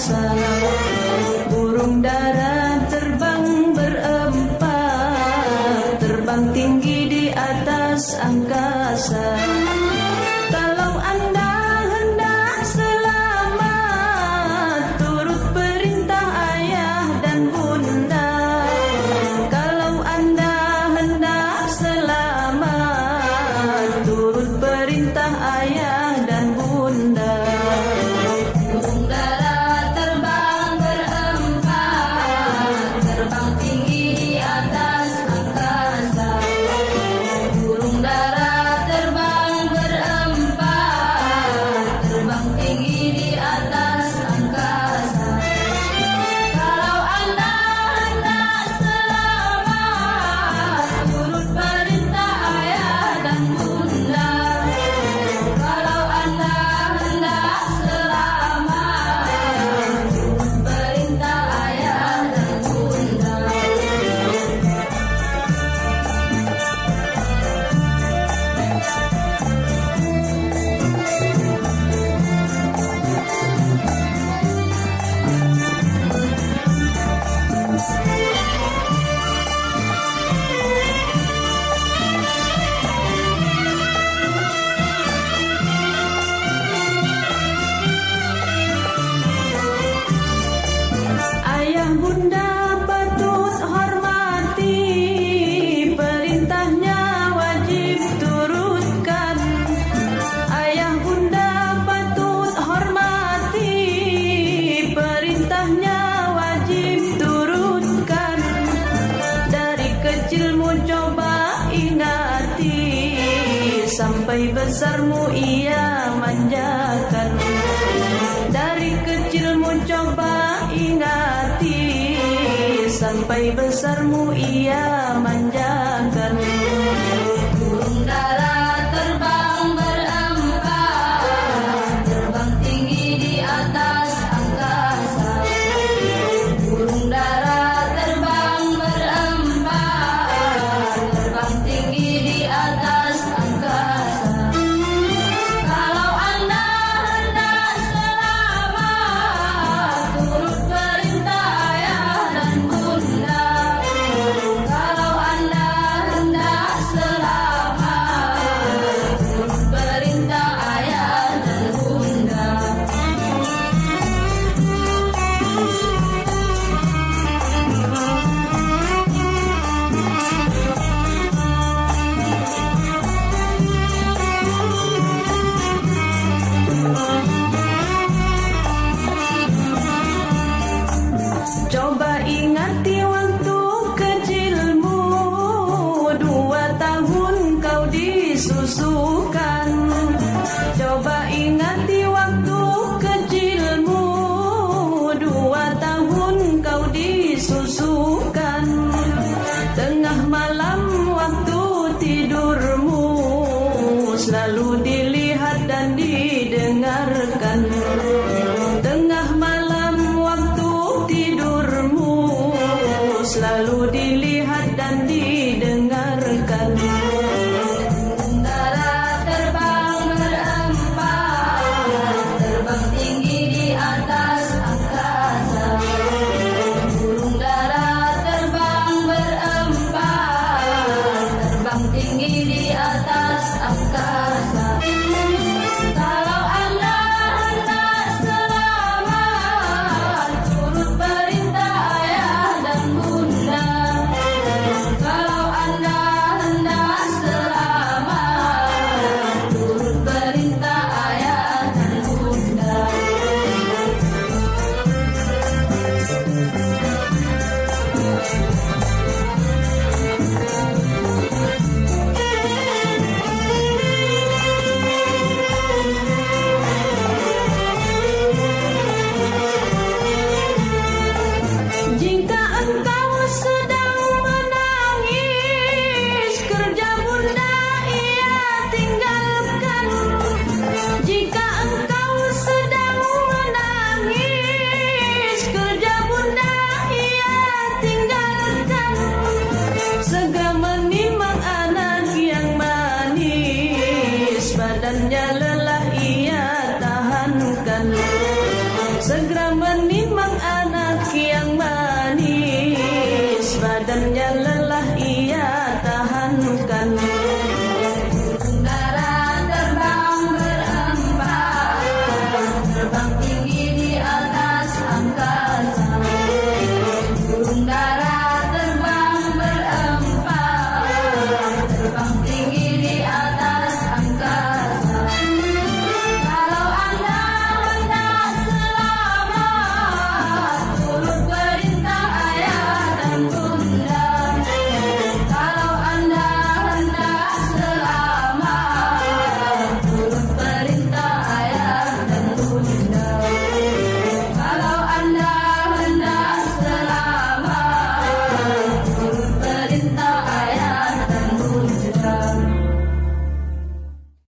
angkasa. Burung dara terbang berempat, terbang tinggi di atas angkasa. Kalau Anda hendak selamat, turut perintah ayah dan bunda. Kalau Anda hendak selamat, turut perintah ayah dan bunda. Burung dara terbang berempat, terbang tinggi di atas angkasa. Burung dara terbang berempat, terbang tinggi di atas angkasa. Kalau Anda hendak selamat, turut perintah ayah dan bunda. Kalau Anda hendak selamat, turut perintah ayah dan bunda. Ayah bunda patut hormati, perintahnya wajib turutkan. Ayah bunda patut hormati, perintahnya wajib turutkan. Dari kecilmu coba ingati, sampai besarmu ia manjakan. Dari kecilmu coba ingati, sampai besarmu ia manjakan. Burung dara terbang berempat, terbang tinggi di atas angkasa. Burung dara terbang berempat, terbang tinggi di atas angkasa. Kalau Anda hendak selamat, turut perintah ayah dan bunda. Kalau Anda hendak selamat, turut perintah ayah dan bunda. Coba ingati waktu kecilmu, 2 tahun kau disusukan. Coba ingati waktu kecilmu, 2 tahun kau disusukan. Tengah malam waktu tidurmu, selalu dilihat dan didengarkan. Tengah malam waktu tidurmu, selalu dilihat dan didengarkan.